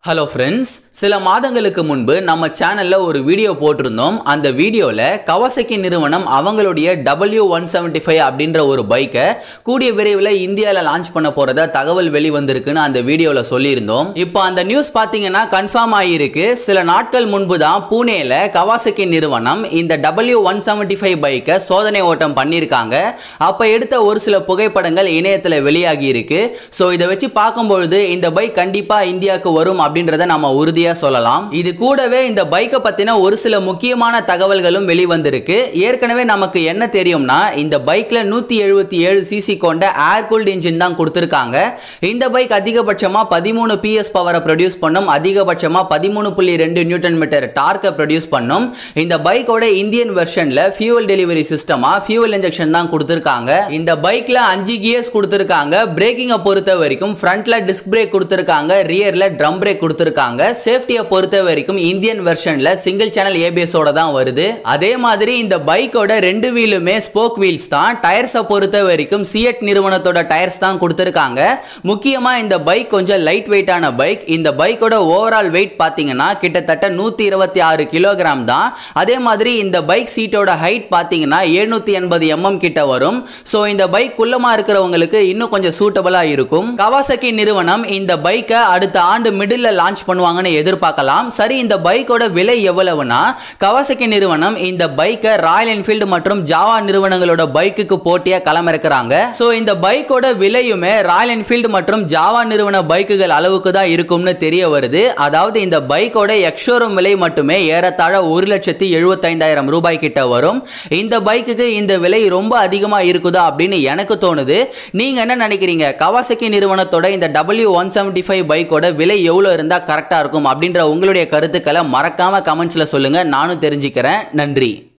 Hello friends, சில மாதங்களுக்கு முன்பு நம்ம சேனல்ல ஒரு வீடியோ போட்டிருந்தோம். அந்த வீடியோல கவாசகி நிறுவனம் அவங்களுடைய W175 அப்படின்ற ஒரு பைக்கை கூடிய விரைவில் இந்தியாவில் லான்ச் பண்ண போறதா தகவல் வெளிவந்திருக்குன்னு அந்த வீடியோல சொல்லியிருந்தோம். இப்போ அந்த நியூஸ் பார்த்தீங்கன்னா கன்ஃபார்ம் ஆகியிருக்கு. சில நாட்கள் முன்பு தான் பூனேல கவாசகி நிறுவனம் இந்த W175 பைக்கை சோதனை ஓட்டம் பண்ணியிருக்காங்க. அப்ப எடுத்த ஒரு சில புகைப்படங்கள் இணையத்தில் வெளியாகி இருக்கு. ஸோ இதை வச்சு பார்க்கும்பொழுது இந்த பைக் கண்டிப்பா இந்தியாவுக்கு வரும் அப்படின்றத நம்ம உறுதியா சொல்லலாம். இது கூடவே இந்த பைக்கை பத்தின ஒரு சில முக்கியமான தகவல்களும் வெளிவந்திருக்கு. ஏற்கனவே நமக்கு என்ன தெரியும்னா இந்த பைக்ல 177 சிசி கொண்ட ஏர் கூல்ட் இன்ஜின் தான் கொடுத்திருக்காங்க. இந்த பைக் அதிகபட்சமா 13 PS பவரை ப்ரொடியூஸ் பண்ணும். அதிகபட்சமா 13.2 நியூட்டன் மீட்டர் டார்க்கை ப்ரொடியூஸ் பண்ணும். இந்த பைக்கோட இந்தியன் வெர்ஷன்ல ஃபியூவல் டெலிவரி சிஸ்டமா ஃபியூவல் இன்ஜெக்ஷன் தான் கொடுத்திருக்காங்க. இந்த பைக்ல 5 கியர்ஸ் கொடுத்திருக்காங்க. பிரேக்கிங்கை பொறுத்த வரைக்கும் ஃப்ரண்ட்ல டிஸ்க் பிரேக் கொடுத்திருக்காங்க, ரியர்ல ட்ரம் பிரேக் கொடுத்திருக்காங்க. சேஃப்டியை பொறுத்த வரைக்கும் இந்தியன் வெர்ஷன்ல சிங்கிள் சேனல் ABS ஓட தான் வருது. அதே மாதிரி இந்த பைக்கோட ரெண்டு வீலுமே ஸ்போக் வீல்ஸ் தான். டயர்ஸை பொறுத்த வரைக்கும் சியட் நிறுவனத்தோட டயர்ஸ் தான் கொடுத்திருக்காங்க. முக்கியமா இந்த பைக் கொஞ்சம் லைட் வெயிட்டான பைக். இந்த பைக்கோட ஓவரால் வெயிட் பாத்தீங்கன்னா கிட்டத்தட்ட 126 கிலோகிராம் தான். அதே மாதிரி இந்த பைக் சீட்டோட ஹைட் பாத்தீங்கன்னா 780 mm கிட்ட வரும். சோ இந்த பைக் குள்ளமா இருக்கிறவங்களுக்கு இன்னும் கொஞ்சம் சூட்டபிளா இருக்கும். கவாசகி நிறுவனம் இந்த பைக்கை அடுத்த ஆண்டு மிடில் லான்ச் பண்ணுவாங்கன்னு எதிர்பார்க்கலாம். சரி, இந்த பைக்கோட விலை எவ்வளவுனா கவாசகி நிறுவனம் இந்த பைக்கை ராயல் என்ஃபீல்டு மற்றும் ஜாவா நிறுவனங்களோட பைக்குக்கு போட்டியா களமிறக்குறாங்க. சோ இந்த பைக்கோட விலையுமே ராயல் என்ஃபீல்டு மற்றும் ஜாவா நிறுவன பைக்குகள் அளவுக்கு தான் இருக்கும்னு தெரிய வருது. அதாவது இந்த பைக்கோட எக்ஸ்ஷோரூம் விலை மட்டுமே ஏறத்தாழ 1,75,000 ரூபாய் கிட்ட வரும். இந்த பைக்குக்கு இந்த விலை ரொம்ப அதிகமா இருக்குதா அப்படின்னு எனக்கு தோணுது. நீங்க என்ன நினைக்கிறீங்க? கவாசகி நிறுவனத்தோட இந்த W175 பைக்கோட விலை எவ்வளவு இருந்தா கரெக்டா இருக்கும் அப்படின்ற உங்களுடைய கருத்துக்களை மறக்காம கமெண்ட்ஸ்ல சொல்லுங்க. நானும் தெரிஞ்சுக்கிறேன். நன்றி.